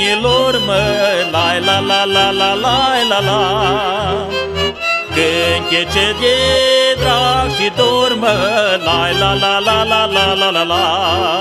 Ilor mă, la la la la la la la la. Când ce de drag și dor mă, la la la la la la la la la.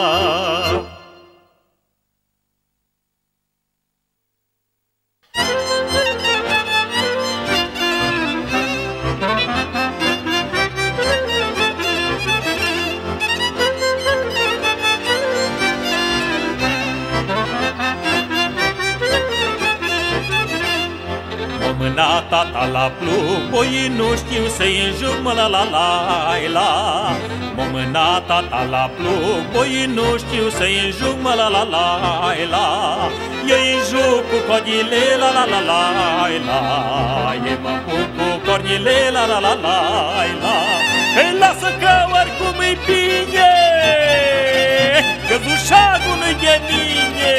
Mâna tata la plug, boii nu știu să-i înjug, mă la la la la. Mă mâna tata la plug, boii nu știu să-i înjug, mă la la la la. Eu-i înjug cu codile, la la la la la. Ei mă pun cu cornile, la la la la la. Ei lasă că oricum-i bine, că zușagul nu-i de mine.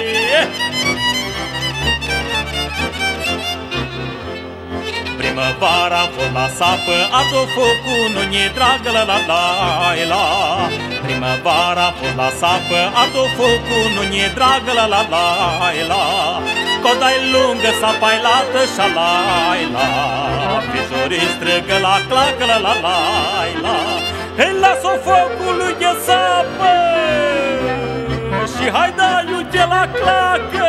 Primăvara am fost la sapă, ato focul nu-i dragă, la la la la. Primăvara am fost la sapă, ato focul nu-i dragă, la la la la. Coda-i lungă, sapa-i lată, șa-la la. Fijorii strigă la clacă, la la la la. Hei, lasă-o focului de sapă și hai dai-o de la clacă.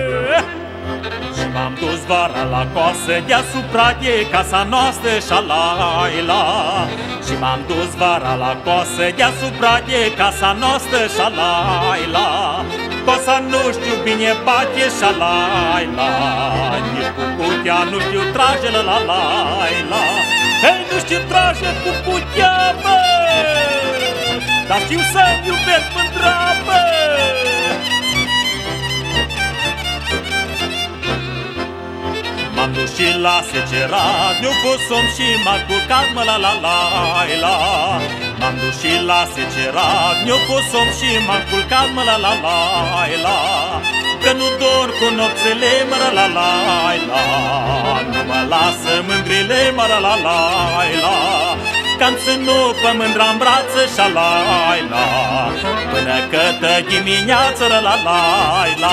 M-am dus vara la coasă deasupra de casa noastră, șa-la-la. Și m-am dus vara la coasă deasupra de casa noastră, șa-la-la. Cosa nu știu bine bate, șa-la-la. Nici cu cutia nu știu trage, la-la-la. Hei, nu știu trage cu cutia, bă, dar știu să-mi iubesc mândra, bă. M-am dus și la secerat, mi-a fost somn și m-a culcat, mă la la la la. M-am dus și la secerat, mi-a fost somn și m-am culcat, mă la la la la. Că nu dorm cu nopțele, mă la la la la. Nu mă lasă mândrile, mă la la la la. Că-am ținut pe mândra-n brață, șa-la la. Până că-tă dimineață, la la la la.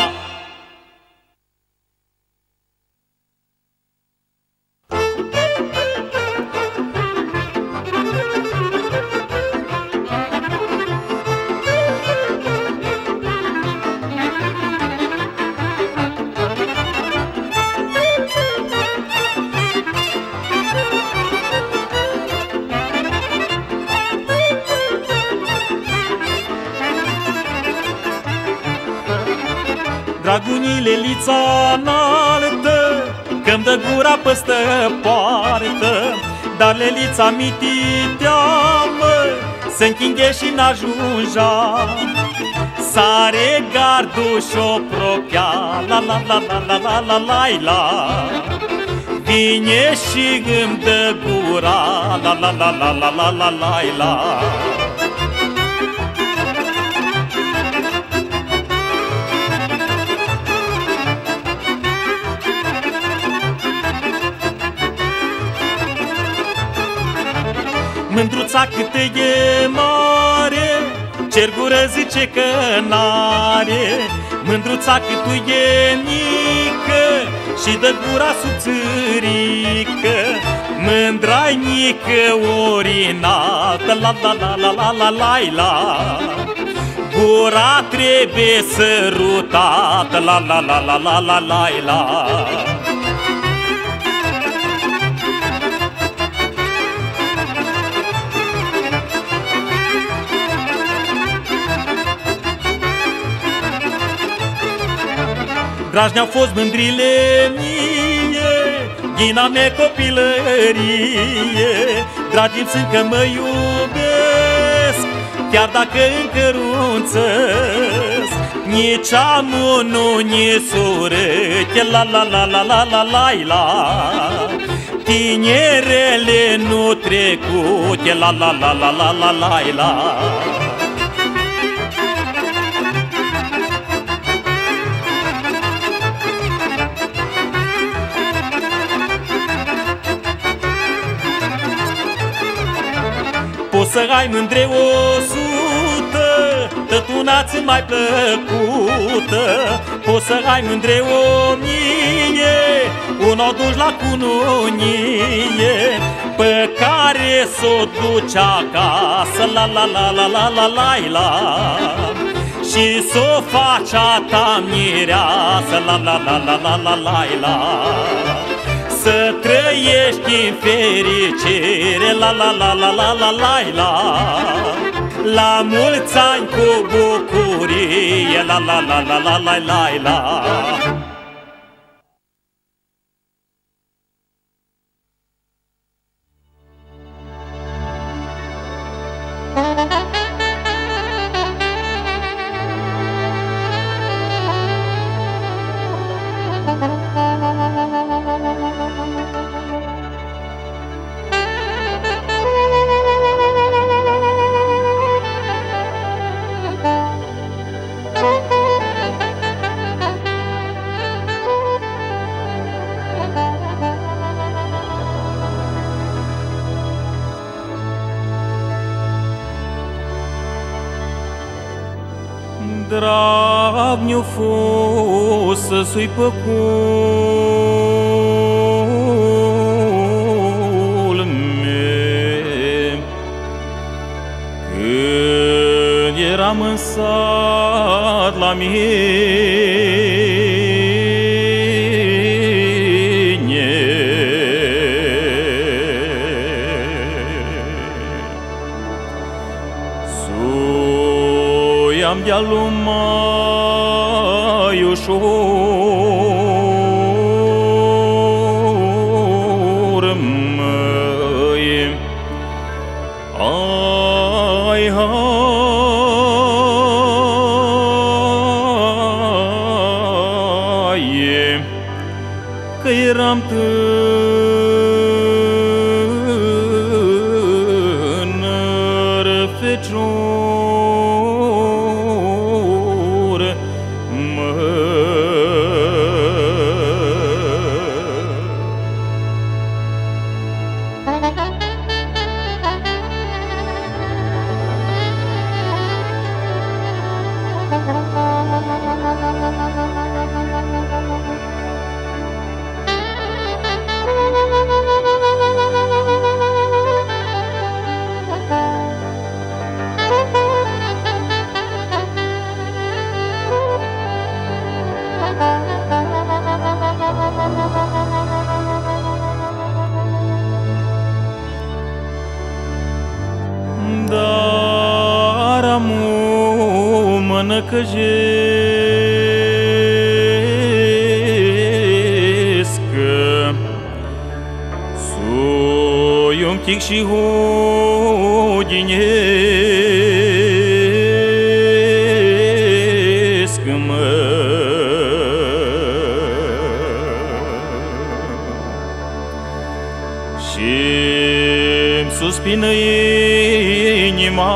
Dragunile lița înaltă, că-mi dă gura păstă poartă. Dar lelița mititea, mă, se închinghe și n-ajungea. Sare gardul și-o propia, la la la la la la la la la. Vine și îmi dă gura, la la la la la la la la la. Mândruța cât e mare, cer gură zice că n-are. Mândruța cât e mică și dă gura subțârică. Mândra-i mică orinată, la la la la la la la la. Gura trebuie sărutată, la la la la la la la la. Dragi ne-au fost mândrile mie, ghina mea copilărie. Dragi-mi sunt că mă iubesc, chiar dacă încă runțăsc. Nici amu nu ni surâche, la la la la la la la la. Tinerele nu trecute, la la la la la la la la. Poți să ai mândre 100, tot fortuna-ți mai plăcută, poți să ai mândre o mie, un o duci la cununie, pe care s-o duci acasă, la la la la la la la la, și s-o faci a ta mireasă, la la la la la la la la. Să trăiești în fericire, la la la la la la la la, la mulți ani cu bucurie, la la la la la la la la. Drag mi-o fost să sui pe culme când eram în sat la mine. Suiam de-alul mai ușor, măi, ai, hai, că eram tânăr fecior, dar am o mână căjescă, soi un pic și hodinesc, mă. Și-mi suspină inima,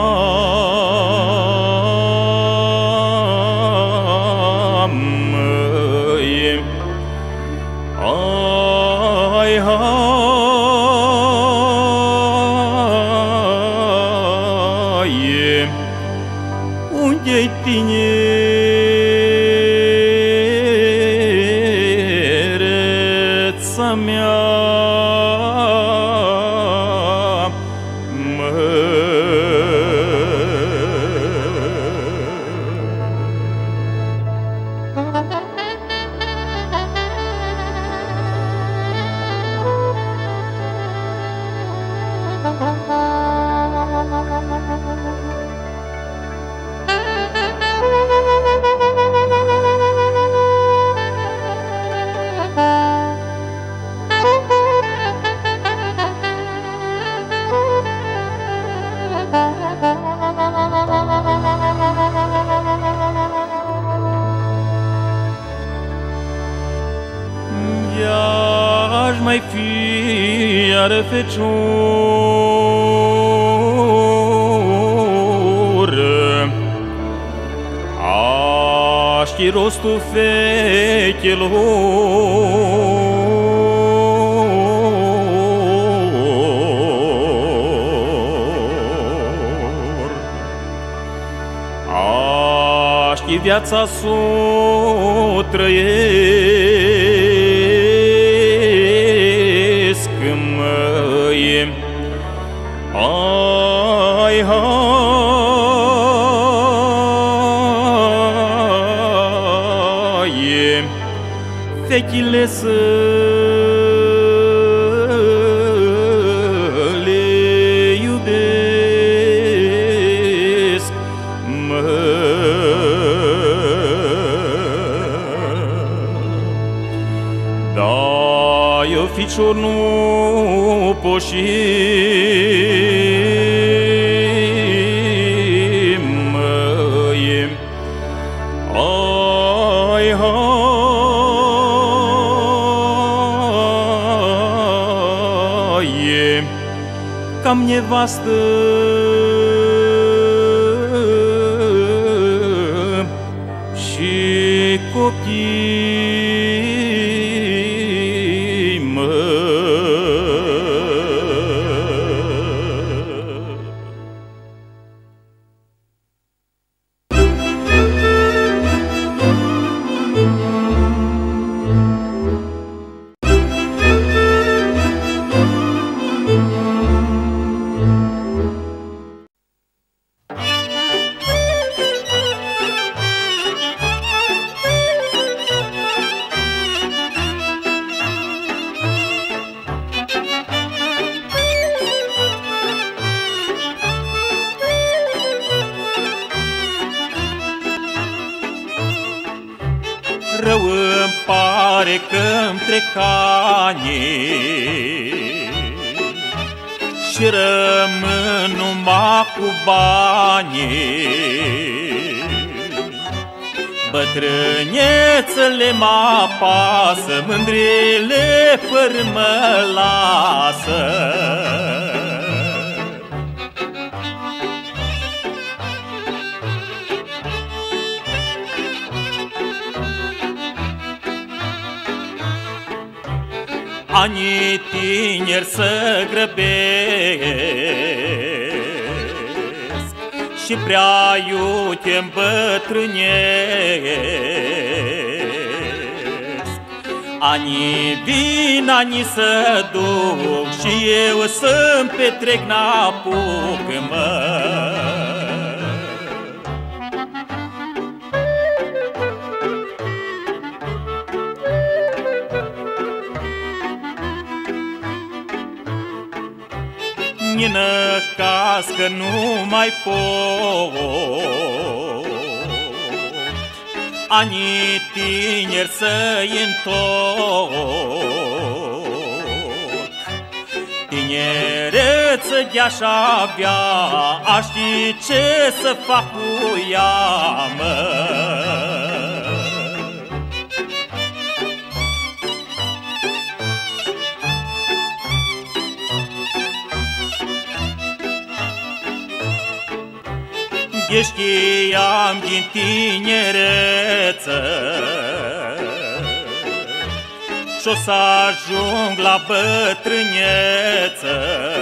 măi, ai, hai, unde-i tinereța mea, aș mai fi iară fecioră, aș ști rostul fechelor, viața s-o trăiesc, măi, ai, hai, fechile să le iubesc, da, eu ficior nu poși, măi, ai, hai, cam nevastă și copii, măi. Rău îmi pare că-mi trec anii și rămân numai cu banii. Bătrânețele mă apasă, mândrile păr mă lasă. Anii tineri să grăbesc și prea iute îmbătrânesc. Anii vin, anii să duc și eu să-mi petrec n-apuc, mă. Nină caz că nu mai pot, anii tineri să-i întorc. Tinereță de-aș avea, aș ști ce să fac cu ea, mă. Eu știam din tinereță și-o să ajung la bătrâneță.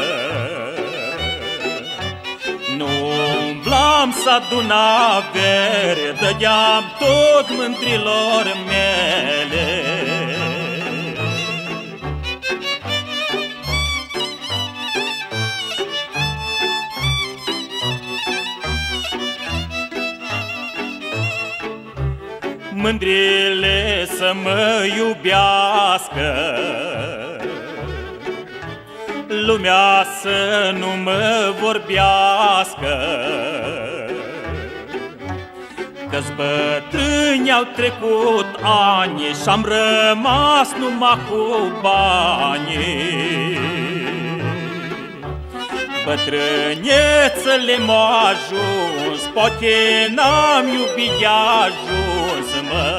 Nu umblam să adun avere, dădeam tot mândrilor mele. Mândrile să mă iubească, lumea să nu mă vorbească, că-s bătrâni au trecut ani și-am rămas numai cu banii. Bătrânețele m-au ajuns, poate n-am iubit de ajuns, mă.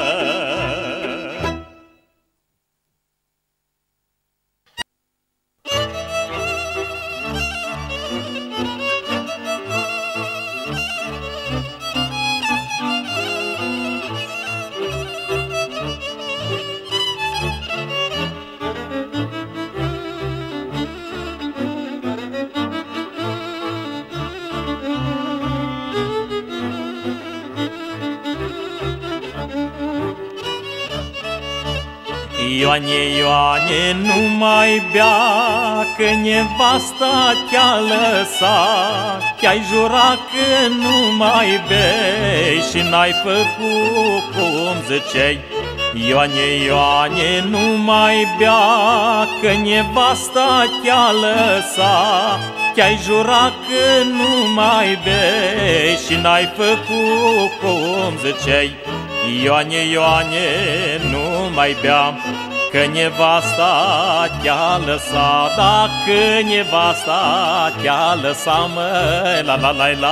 Ioane, Ioane, nu mai bea, că nevasta te-a lăsat. Te-ai jurat că nu mai bei și n-ai făcut cum ziceai. Ioane, Ioane, nu mai bea, că nevasta te-a lăsat. Te-ai jurat că nu mai bei și n-ai făcut cum ziceai. Ioane, Ioane, nu mai bea, că nevasta te-a lăsat. Dacă nevasta te-a lăsat, măi, la la la la.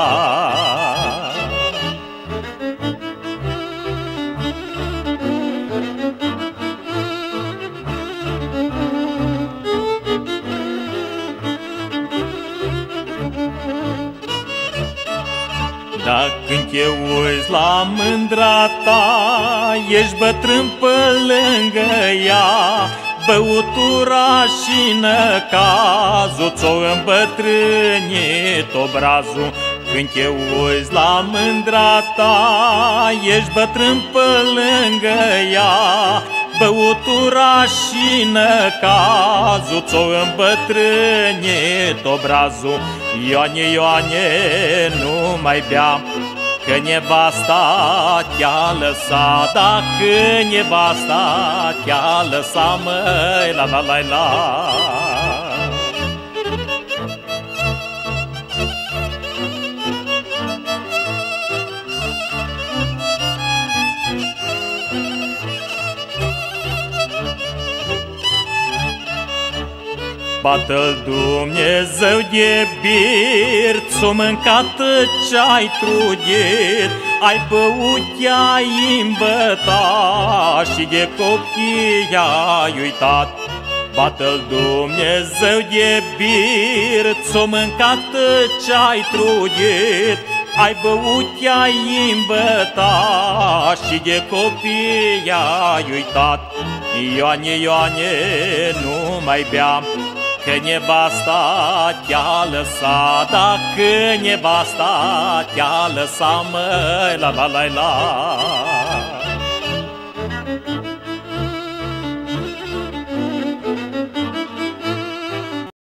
Dar când te uiți la mândra ta, ești bătrân pe lângă ea, băutura și năcazul ți-o îmbătrânit obrazul. Când te uiți la mândra ta, ești bătrân pe lângă ea, băutura și năcazul ți-o îmbătrânit obrazul. Ioane, Ioane, nu mai bea, că nevasta te-a lăsat. Dacă nevasta te-a lăsat, măi, la la la la. Bată-l Dumnezeu de bir, ți-o mâncat ce-ai trudit, ai băut, te-ai îmbătat și de copii ai uitat. Bată-l Dumnezeu de bir, ți-o mâncat ce-ai trudit, ai băut, te-ai îmbătat și de copii ai uitat. Ioane, Ioane, nu mai bea, că nevasta te-a lăsat. Dacă nevasta te-a lăsat, măi, la la la la.